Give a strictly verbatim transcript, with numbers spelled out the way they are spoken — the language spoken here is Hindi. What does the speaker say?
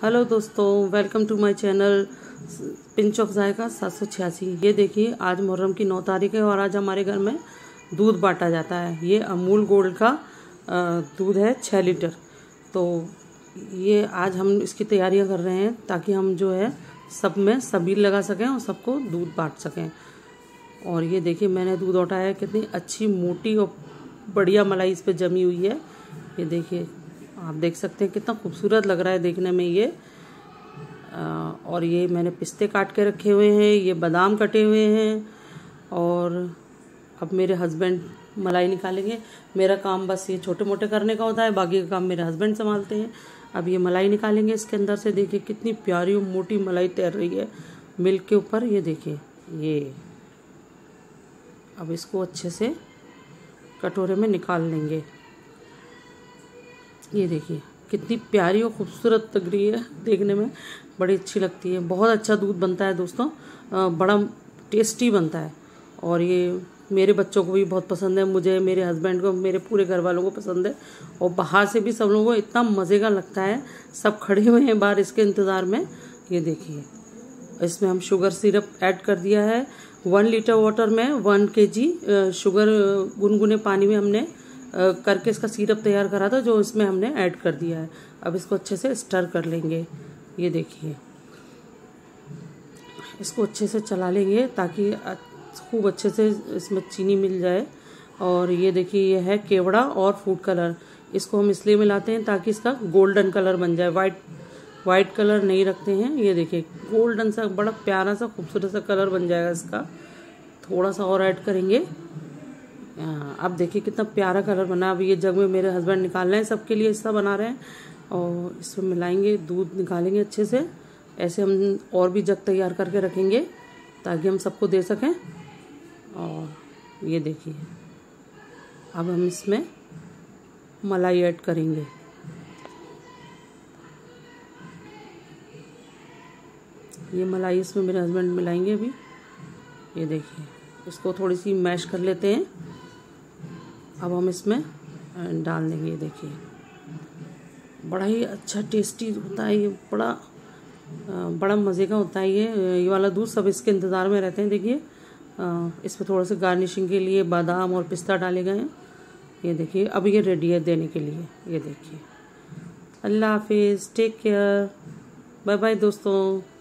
हेलो दोस्तों, welcome to my channel pinch of Zayka सात सौ छियासी। ये देखिए, आज मुहर्रम की नौ तारीख है और आज हमारे घर में दूध बांटा जाता है। ये अमूल गोल्ड का दूध है छः लीटर। तो ये आज हम इसकी तैयारियां कर रहे हैं ताकि हम जो है सब में सबील लगा सकें और सबको दूध बांट सकें। और ये देखिए, मैंने दूध उठाया है, कितनी अच्छी मोटी और बढ़िया मलाई इस पर जमी हुई है। ये देखिए, आप देख सकते हैं कितना खूबसूरत लग रहा है देखने में ये। आ, और ये मैंने पिस्ते काट के रखे हुए हैं, ये बादाम कटे हुए हैं। और अब मेरे हस्बैंड मलाई निकालेंगे। मेरा काम बस ये छोटे मोटे करने का होता है, बाकी का काम मेरे हस्बैंड संभालते हैं। अब ये मलाई निकालेंगे इसके अंदर से। देखिए कितनी प्यारी और मोटी मलाई तैर रही है मिल्क के ऊपर। ये देखिए, ये अब इसको अच्छे से कटोरे में निकाल लेंगे। ये देखिए कितनी प्यारी और खूबसूरत लग रही है, देखने में बड़ी अच्छी लगती है। बहुत अच्छा दूध बनता है दोस्तों, बड़ा टेस्टी बनता है। और ये मेरे बच्चों को भी बहुत पसंद है, मुझे, मेरे हस्बैंड को, मेरे पूरे घर वालों को पसंद है। और बाहर से भी सब लोगों को इतना मज़े का लगता है। सब खड़े हुए हैं बाहर इसके इंतज़ार में। ये देखिए, इसमें हम शुगर सिरप ऐड कर दिया है। वन लीटर वाटर में वन के जी शुगर गुनगुने पानी में हमने करके इसका सिरप तैयार करा था, जो इसमें हमने ऐड कर दिया है। अब इसको अच्छे से स्टर कर लेंगे। ये देखिए, इसको अच्छे से चला लेंगे ताकि खूब अच्छे से इसमें चीनी मिल जाए। और ये देखिए, ये है केवड़ा और फूड कलर। इसको हम इसलिए मिलाते हैं ताकि इसका गोल्डन कलर बन जाए। वाइट वाइट कलर नहीं रखते हैं। ये देखिए, गोल्डन सा बड़ा प्यारा सा खूबसूरत सा कलर बन जाएगा इसका। थोड़ा सा और ऐड करेंगे। अब देखिए कितना प्यारा कलर बना। अब ये जग में मेरे हस्बैंड निकाल रहे हैं, सबके लिए हिस्सा बना रहे हैं। और इसमें मिलाएंगे, दूध निकालेंगे अच्छे से। ऐसे हम और भी जग तैयार करके रखेंगे ताकि हम सबको दे सकें। और ये देखिए, अब हम इसमें मलाई ऐड करेंगे। ये मलाई इसमें मेरे हस्बैंड मिलाएंगे अभी। ये देखिए, इसको थोड़ी सी मैश कर लेते हैं। अब हम इसमें डाल देंगे। ये देखिए, बड़ा ही अच्छा टेस्टी होता है ये, बड़ा बड़ा मज़े का होता है ये ये वाला दूध। सब इसके इंतज़ार में रहते हैं। देखिए, इसमें थोड़ा सा गार्निशिंग के लिए बादाम और पिस्ता डाले गए हैं। ये देखिए, अब ये रेडी है देने के लिए। ये देखिए, अल्लाह हाफिज़, टेक केयर, बाय बाय दोस्तों।